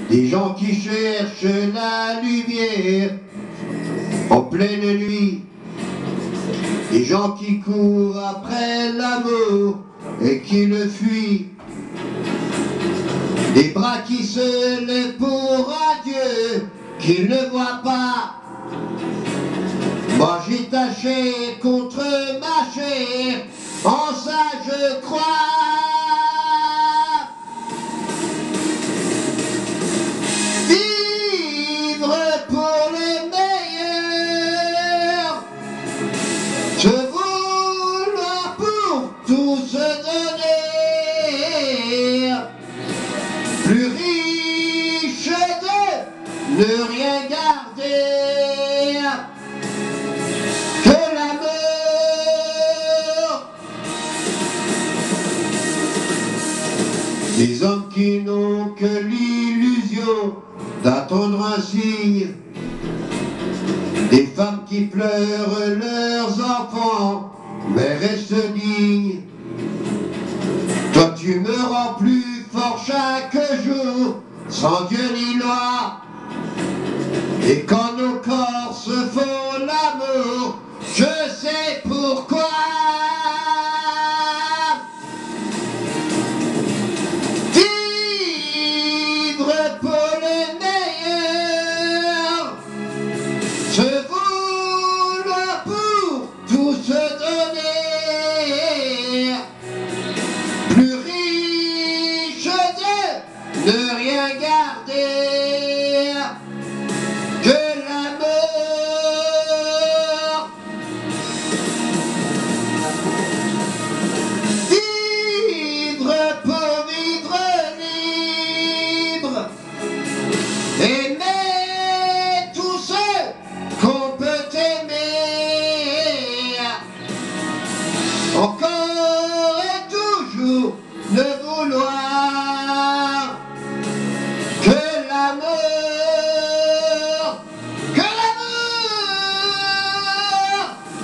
Des gens qui cherchent la lumière en pleine nuit. Des gens qui courent après l'amour et qui le fuient. Des bras qui se lèvent pour un Dieu qu'ils ne voient pas. Moi j'ai tâché contre ma chair, en ça je crois. Vivre pour le meilleur, se vouloir pour tout se donner, plus riche de ne rien garder que l'amour. Des hommes qui n'ont que l'illusion d'attendre un signe, des femmes qui pleurent leurs enfants mais restent dignes. Toi tu me rends plus fort chaque jour, sans Dieu ni loi. Et quand nos corps se font l'amour, je sais pourquoi. Vivre pour le meilleur, se vouloir pour tout se donner, plus riche de ne rien garder que l'amour. Vivre pour vivre libre, aimer tous ceux qu'on peut aimer, encore et toujours ne vouloir que l'amour, que l'amour.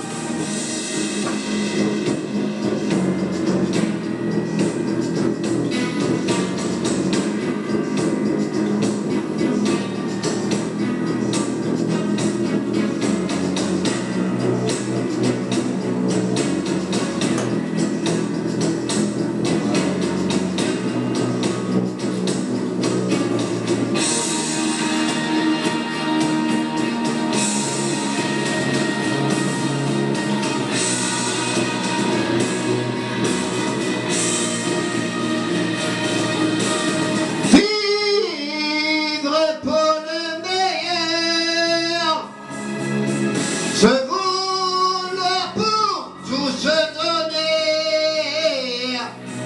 Se vouloir pour tout se donner,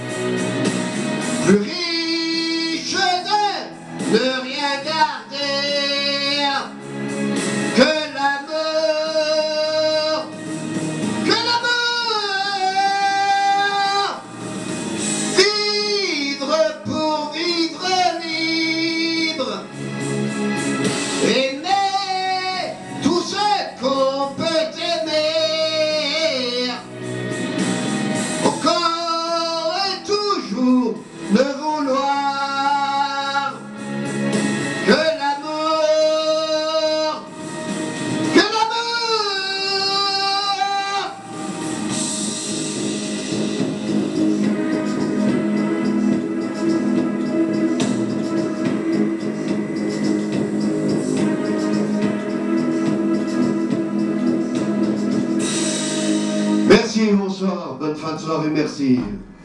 plus riche de ne rien garder que l'amour, que l'amour. Vivre pour vivre libre, aimer tous ceux qu'on peut aimer, encore et toujours ne vouloir que l'amour, que l'amour. Merci, bonsoir, bonne fin de soirée, merci.